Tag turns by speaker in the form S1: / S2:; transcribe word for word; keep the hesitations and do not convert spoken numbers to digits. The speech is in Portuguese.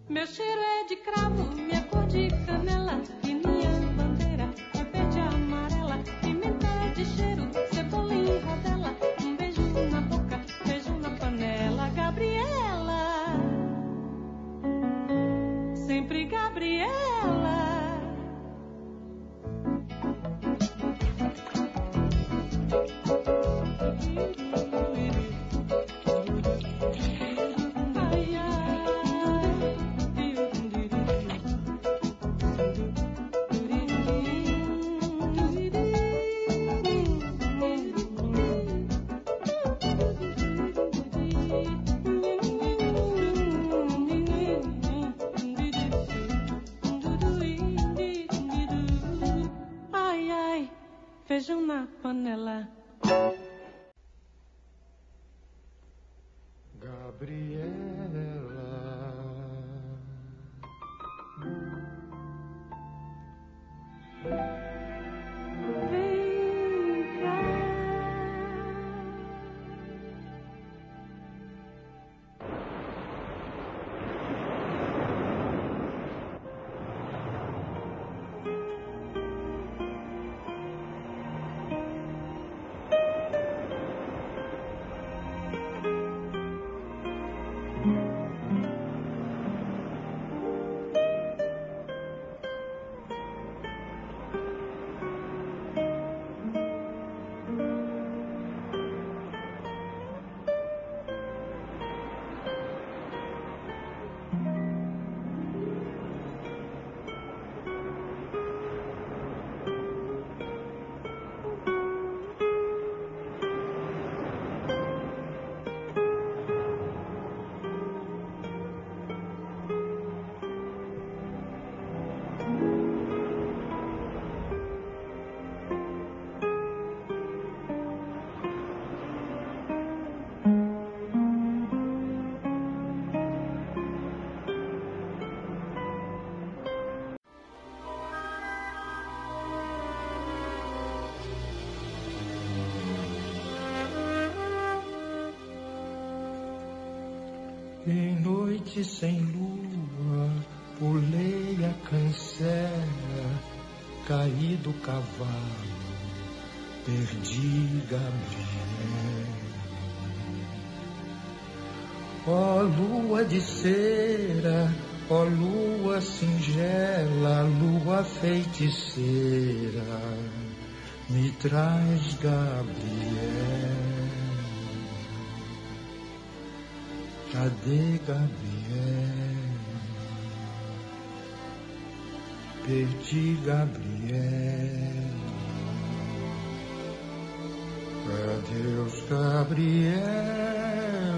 S1: Meu cheiro é de cravo, minha cor de canela, e minha bandeira é verde e amarela. Pimenta de cheiro, cebola em rodela, um beijo na boca, beijo na panela. Gabriela, sempre Gabriela. Feijão na panela.
S2: Gabriela,
S1: vem cá.
S2: em noite sem lua, pulei a cancela, caí do cavalo, perdi Gabriel. Ó lua de cera, ó lua singela, lua feiticeira, me traz Gabriel. Cadê Gabriel? Perdi Gabriel. Adeus, Gabriel.